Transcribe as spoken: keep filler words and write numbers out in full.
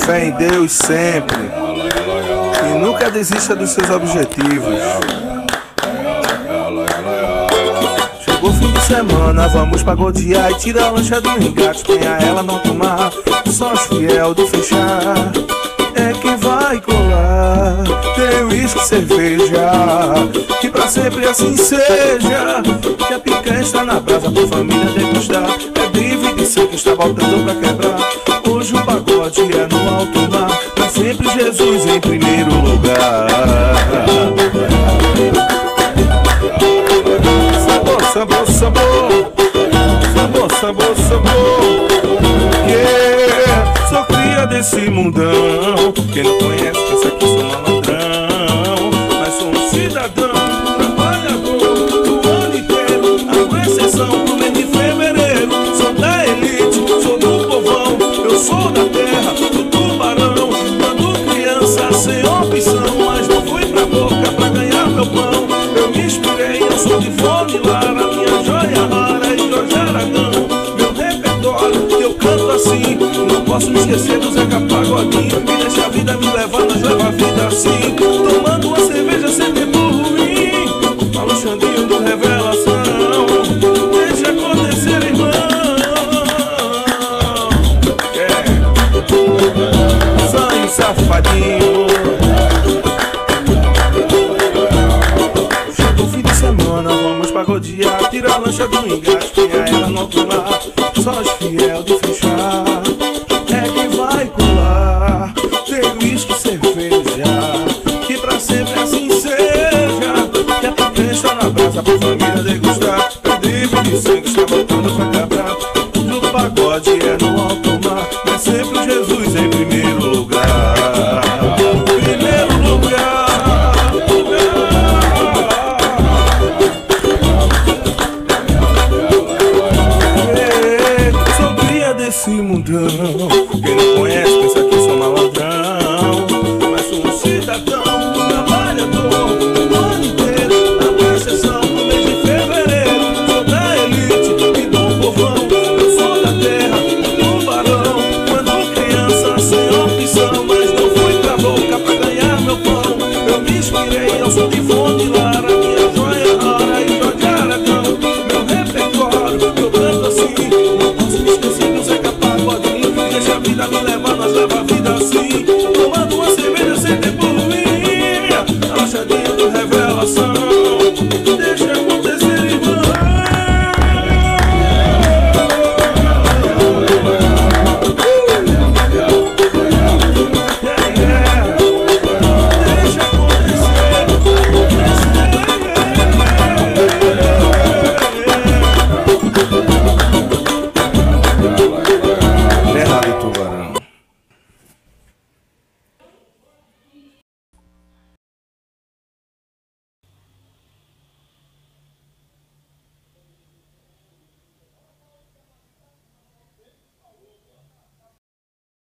fé em Deus sempre e nunca desista dos seus objetivos. Chegou o fim de semana, vamos pagodear e tirar a lancha do engate, penha ela não tomar, só os fiel de fechar é quem vai colar. Tem uísque, cerveja, que pra sempre assim seja, que a picanha está na brasa pra família degustar. É drive de sangue que está voltando pra quebrar. Hoje o pagode é no alto mar, mas sempre Jesus em primeiro lugar. Sabor, sabor, sabor, sabor, sabor, sabor. Yeah, sou cria desse mundão. Quem não conhece pensa que sou malandrão, mas sou um cidadão trabalhador do ano inteiro, a exceção pro mês de fevereiro. Sou da elite, sou do povão, eu sou da terra do tubarão. Quando criança sem opção, mas não fui pra boca pra ganhar meu pão. Eu me inspirei, eu sou de Fone Lara, minha joia rara e Jorge Aragão. Meu repertório que eu canto assim, não posso me esquecer do Zeca Pagodinho. Me deixa a vida me levar, nós leva a vida assim, tomando uma cerveja sem tempo ruim. Fala o Xandinho do Revelação, deixa acontecer, irmão. É, sangue safadinho. Chega o fim de semana, vamos pagodear, tira a lancha do engate, penha ela no outro lado, só os fiel de fechar é quem vai colar. Tem uísque, cerveja, que pra sempre assim seja, que a picanha está na brasa pra família degustar. É drible de sangue está voltando pra quebrar. O pagode é no alto mar, mas sempre